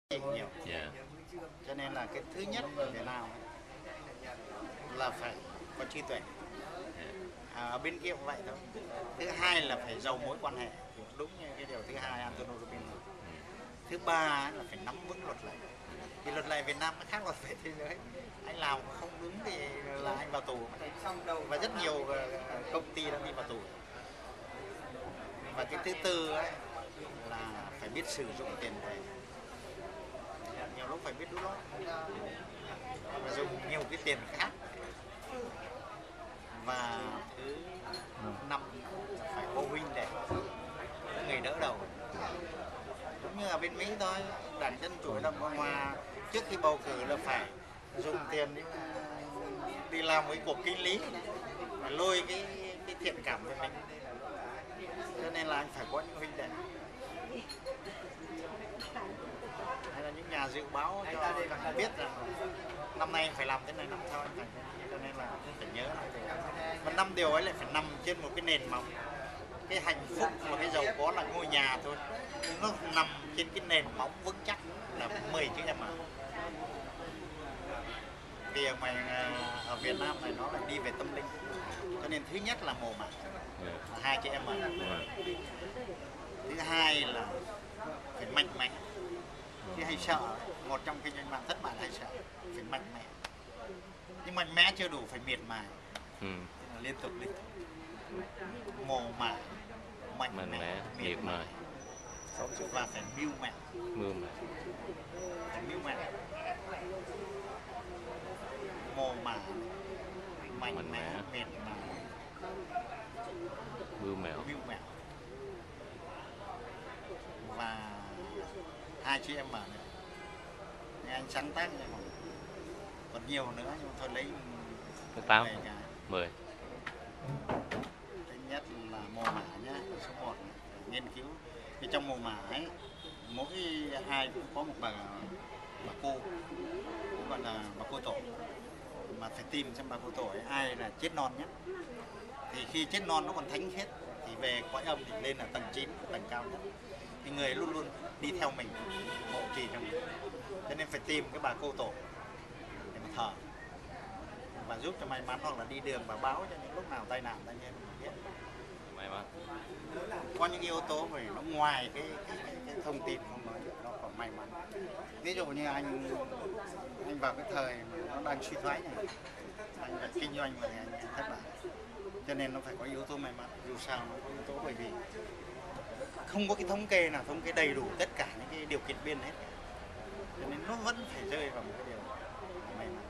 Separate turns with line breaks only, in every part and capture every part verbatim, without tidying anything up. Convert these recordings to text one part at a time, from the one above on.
nhiều.
Yeah.
Cho nên là cái thứ nhất ở Việt Nam là phải có trí tuệ. À, ở bên kia cũng vậy thôi. Thứ hai là phải giàu mối quan hệ, đúng như cái điều thứ hai Antonio Robin. Thứ ba là phải nắm vững luật lệ. Thì luật lệ Việt Nam nó khác luật lệ thế giới. Anh làm không đúng thì là anh vào tù. Và rất nhiều công ty đã đi vào tù. Và cái thứ tư ấy là phải biết sử dụng tiền tệ. Nhiều lúc phải biết đút lót và dùng nhiều cái tiền khác. Và thứ năm là phải có huynh đệ, người đỡ đầu. Giống như ở bên Mỹ thôi, đảng Dân Chủ Đảng Cộng Hòa trước khi bầu cử là phải dùng tiền đi, đi làm với cuộc kinh lý, phải lôi cái, cái thiện cảm của mình. Cho nên là anh phải có những huynh đệ. Hay là những nhà dự báo cho anh biết rằng năm nay anh phải làm thế này, năm sau anh phải. Cho nên là phải nhớ lại. Và năm điều ấy lại phải nằm trên một cái nền móng. Cái hạnh phúc và cái giàu có là ngôi nhà thôi. Nó nằm trên cái nền móng vững chắc là mười chữ em ạ. Vì ở, ngoài, ở Việt Nam này nó lại đi về tâm linh. Cho nên thứ nhất là mồ mả, là hai chữ em ạ. Thứ hai là phải mạnh mẽ. Chứ hay sợ, một trong kinh doanh mạng thất bại là hay sợ. Phải mạnh mẽ. Nhưng mạnh mẽ chưa đủ, phải miệt mài. Ừ. Liên tục liên tục. Mồ mả, mạnh, mạnh mẽ, miệt mài. Và phải mưu mẹo.
Mưu mẹo.
Phải mưu mẹo. Mồ mả, mạnh, mạnh mẽ, miệt mài.
Mưu mẹo.
Mưu mẹo. Và hai chị em mở nữa. Nên anh sáng tác này, còn nhiều nữa nhưng thôi lấy
tám, mười.
Thứ nhất là mồ mả nhá, số một nghiên cứu. Thì trong mồ mả ấy, mỗi ai cũng có một bà bà cô, cũng gọi là bà cô tổ, mà phải tìm xem bà cô tổ ấy ai là chết non nhất. Thì khi chết non nó còn thánh khiết thì về cõi âm thì lên là tầng chín, tầng cao nhất. Thì người luôn luôn đi theo mình, hộ trì cho mình. Cho nên phải tìm cái bà cô tổ để mà thờ và giúp cho may mắn, hoặc là đi đường và báo cho những lúc nào tai nạn tai nhiên biết.
May mắn.
Có những yếu tố về nó ngoài cái, cái, cái, cái thông tin không nói được, nó còn may mắn. Ví dụ như anh anh vào cái thời mà nó đang suy thoái này, anh phải kinh doanh và anh thất bại. Cho nên nó phải có yếu tố may mắn. Dù sao nó có yếu tố, bởi vì không có cái thống kê nào thống kê đầy đủ tất cả những cái điều kiện biên hết. Cho nên nó vẫn phải rơi vào một cái điều may mắn.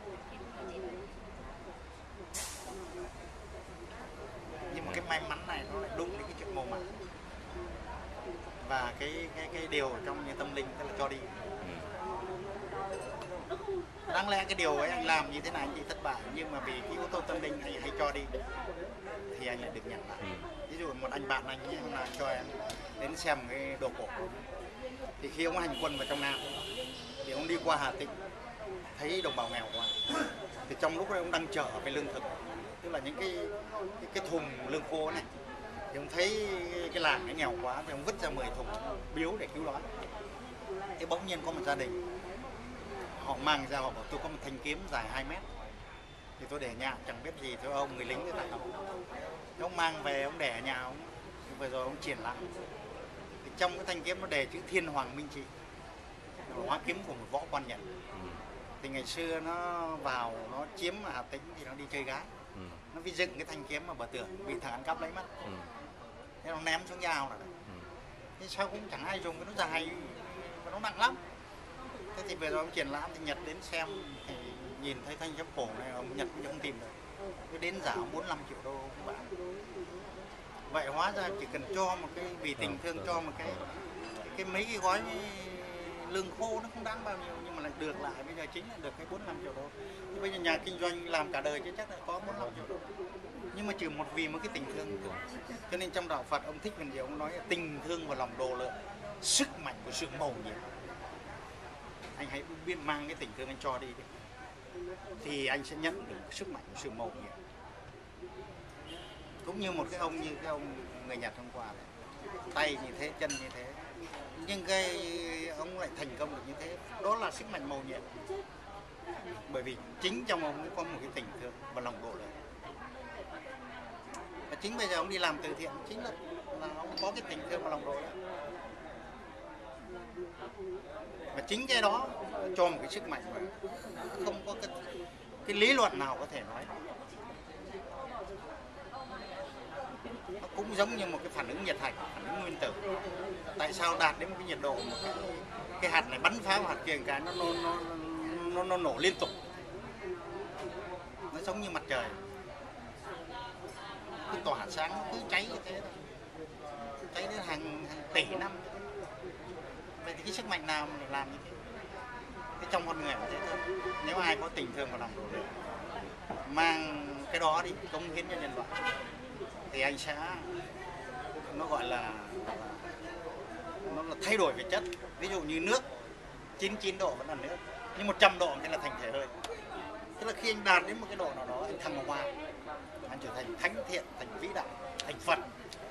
Nhưng mà cái may mắn này nó lại đúng với cái chuyện mồ mả. Và cái cái cái điều trong như tâm linh tức là cho đi. Đáng lẽ cái điều ấy anh làm như thế này anh chỉ thất bại, nhưng mà vì cái yếu tố tâm linh anh hay cho đi thì anh lại được nhận lại. Ví dụ một anh bạn anh ấy, là cho em đến xem cái đồ cổ, thì khi ông hành quân vào trong Nam thì ông đi qua Hà Tĩnh thấy đồng bào nghèo quá, thì trong lúc đấy ông đang chở về lương thực, tức là những cái cái, cái thùng lương khô này, thì ông thấy cái làng nó nghèo quá thì ông vứt ra mười thùng biếu để cứu đói. Thế bỗng nhiên có một gia đình họ mang ra, họ bảo tôi có một thanh kiếm dài hai mét thì tôi để nhà chẳng biết gì, thôi ông người lính thế tại ông ông mang về, ông để ở nhà ông, vừa rồi ông triển lãm thì trong cái thanh kiếm nó đề chữ Thiên Hoàng Minh Trị, hóa kiếm của một võ quan Nhật. Thì ngày xưa nó vào nó chiếm ở Hà Tĩnh thì nó đi chơi gái, ừ. Nó bị dựng cái thanh kiếm ở bờ tường, bị thằng ăn cắp lấy mất, ừ. Thế nó ném xuống ao rồi. Ừ. Thế sao cũng chẳng ai dùng, cái nó dài và nó nặng lắm. Thế thì về rồi ông triển lãm thì Nhật đến xem thì nhìn thấy thanh kiếm cổ này, ông Nhật cũng không tìm được, cứ đến giá bốn mươi lăm triệu đô các bạn. Vậy hóa ra chỉ cần cho một cái, vì tình thương cho một cái cái, cái mấy cái gói lương khô nó không đáng bao nhiêu, nhưng mà lại được lại bây giờ chính là được cái bốn mươi lăm triệu đô. Thì bây giờ nhà kinh doanh làm cả đời chứ chắc là có bốn mươi lăm triệu đô, nhưng mà chỉ một vì một cái tình thương. Cho nên trong đạo Phật ông Thích Minh Diệu ông nói là tình thương và lòng độ lượng, sức mạnh của sự mầu nhiệm. Anh hãy biết mang cái tình thương anh cho đi đi, thì anh sẽ nhận được sức mạnh của sự mầu nhiệm. Cũng như một cái ông như cái ông người Nhật hôm qua này, tay như thế, chân như thế, nhưng cái ông lại thành công được như thế là sức mạnh mầu nhiệm, bởi vì chính trong ông ấy có một cái tình thương và lòng độ lượng. Và chính bây giờ ông đi làm từ thiện chính là, là ông có cái tình thương và lòng độ lượng. Và chính cái đó cho một cái sức mạnh mà không có cái, cái lý luận nào có thể nói. Nó cũng giống như một cái phản ứng nhiệt hạch, phản ứng nguyên tử. Tại sao đạt đến một cái nhiệt độ mà cái, cái hạt này bắn phá vào hạt kia một cái nó nó, nó nó nó nổ liên tục. Nó giống như mặt trời, cứ tỏa sáng cứ cháy như thế, cháy đến hàng, hàng tỷ năm. Vậy thì cái sức mạnh nào để làm như thế? Cái trong con người là thế thôi. Nếu ai có tình thương và lòng độ lượng, mang cái đó đi cống hiến cho nhân loại, thì anh sẽ, nó gọi là, nó là thay đổi về chất. Ví dụ như nước chín mươi chín độ vẫn là nước, nhưng một trăm độ thì là thành thể hơi. Tức là khi anh đạt đến một cái độ nào đó, anh thăng hoa, anh trở thành thánh thiện, thành vĩ đại, thành Phật,